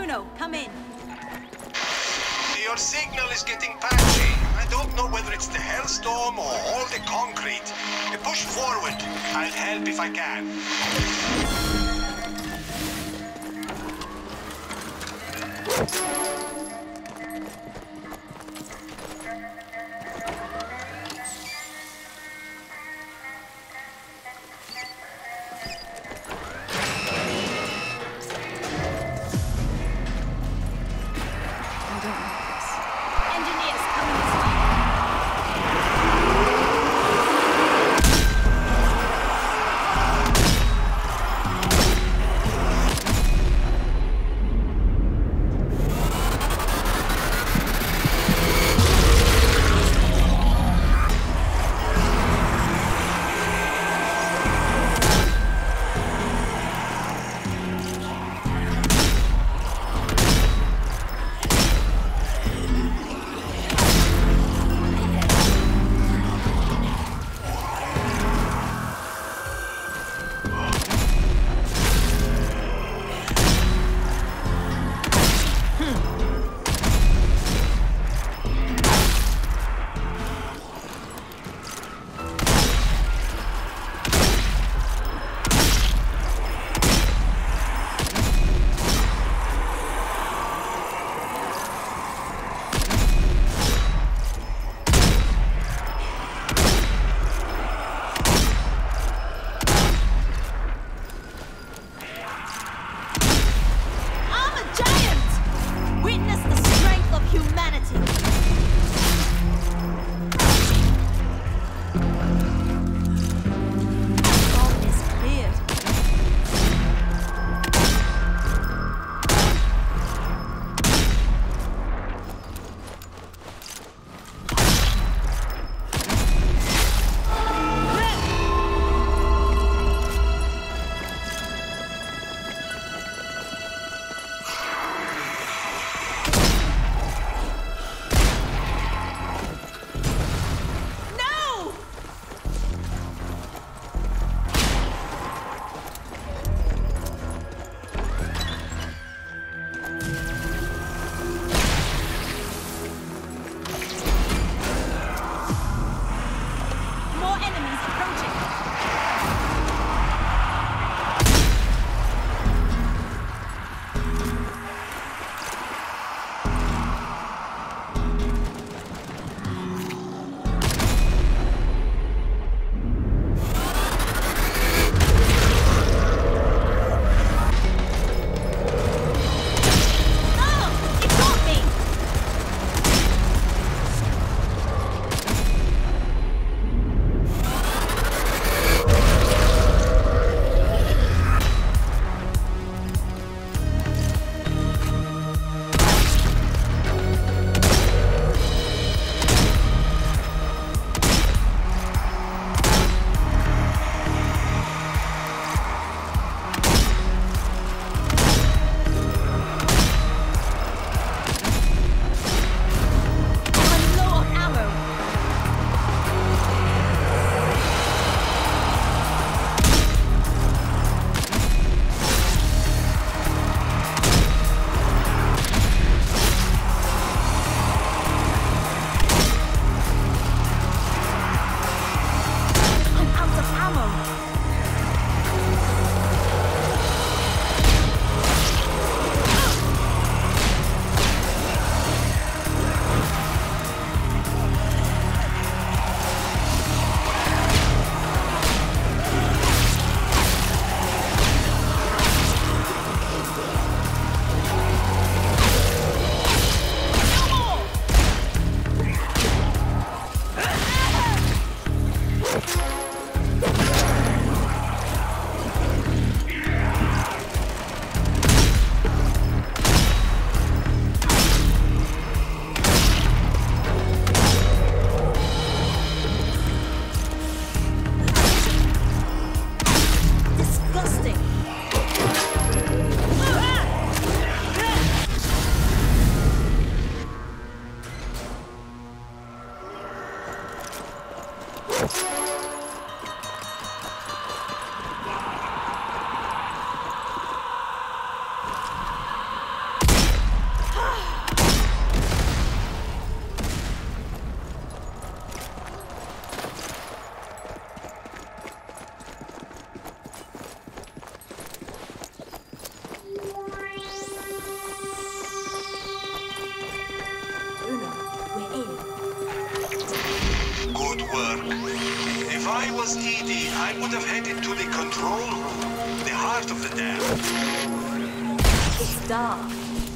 Bruno, come in. Your signal is getting patchy. I don't know whether it's the hailstorm or all the concrete. Push forward. I'll help if I can. Engineers, come this way. I was EDI, I would have headed to the control room, the heart of the dam. It's dark.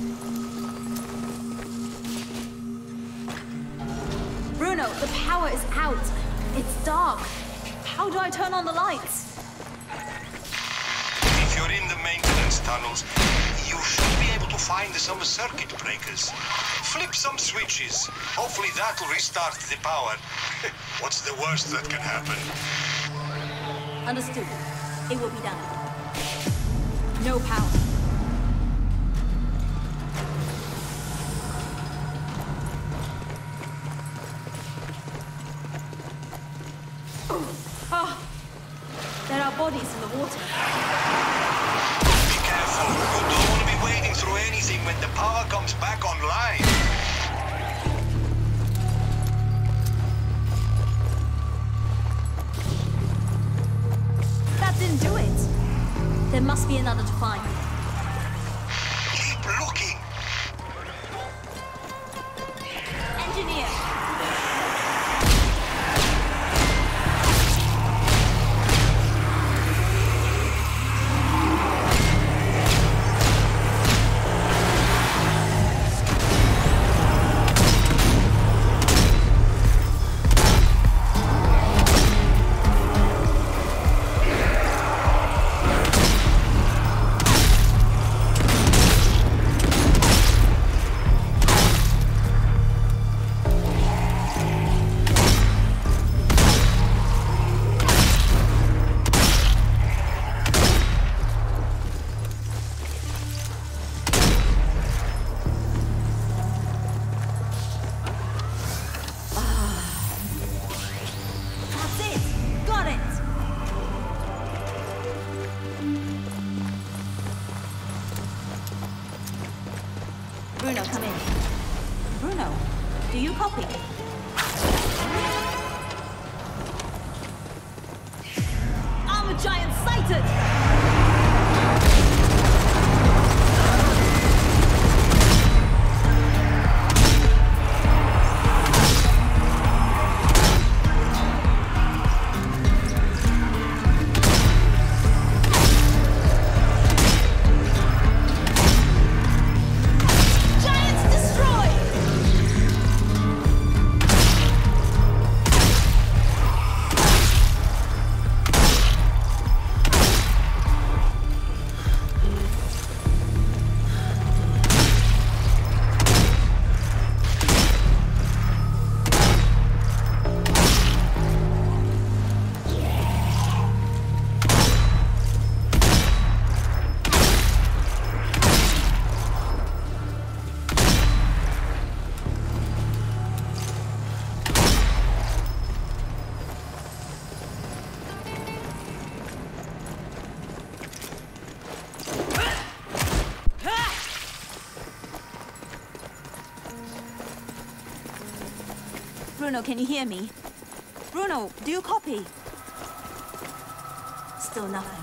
Bruno, the power is out. It's dark. How do I turn on the lights? If you're in the maintenance tunnels, you should be able to find some circuit breakers. Flip some switches. Hopefully that'll restart the power. What's the worst that can happen? Understood. It will be done. No power. Oh, there are bodies in the water. Be careful. You don't want to be wading through anything when the power comes back online. That didn't do it. There must be another to find. Keep looking. Engineer! Bruno, come in. Bruno, do you copy? Armor giant sighted! Bruno, can you hear me? Bruno, do you copy? Still nothing.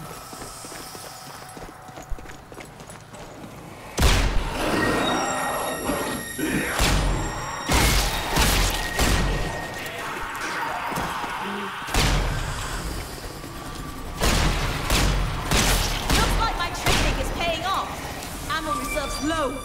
Looks like my training is paying off. Ammo reserves low.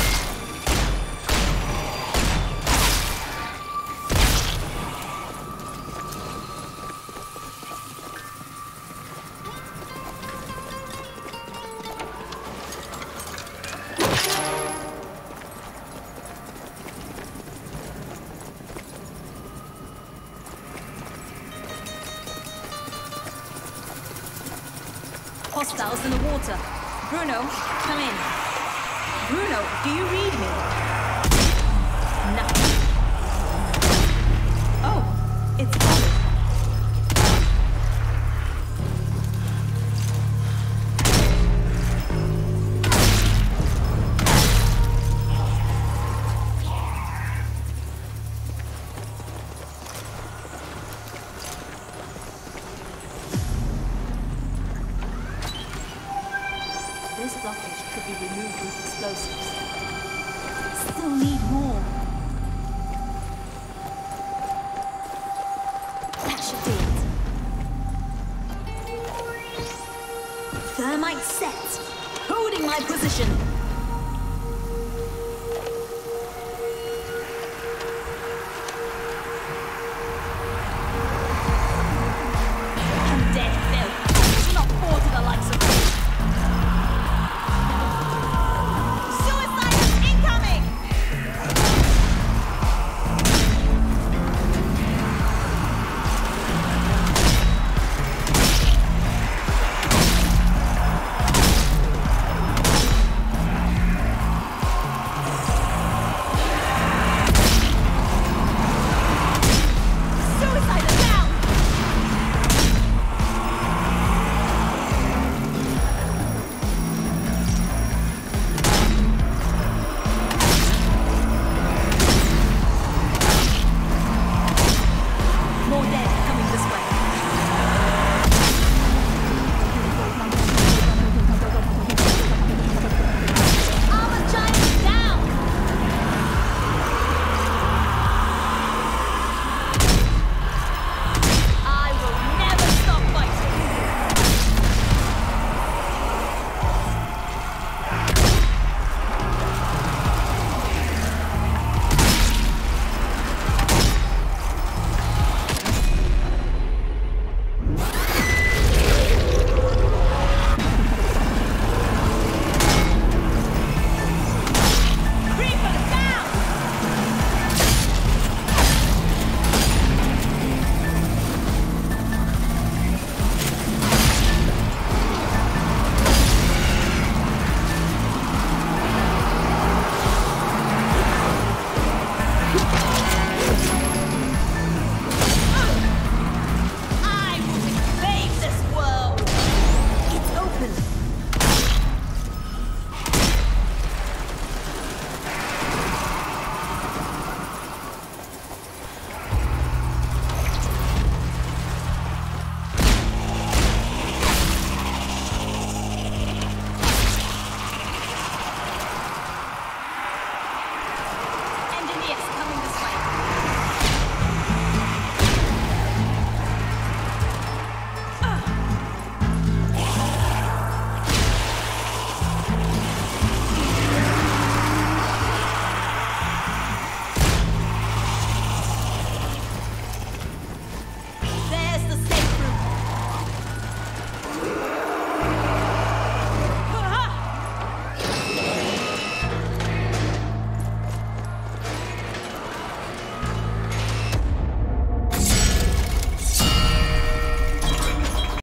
Hostiles in the water. Bruno, come in. Bruno, do you read me? Nothing. Oh, it's solid. This blockage could be removed with explosives. Still need more. That should do it. Set. Holding my position.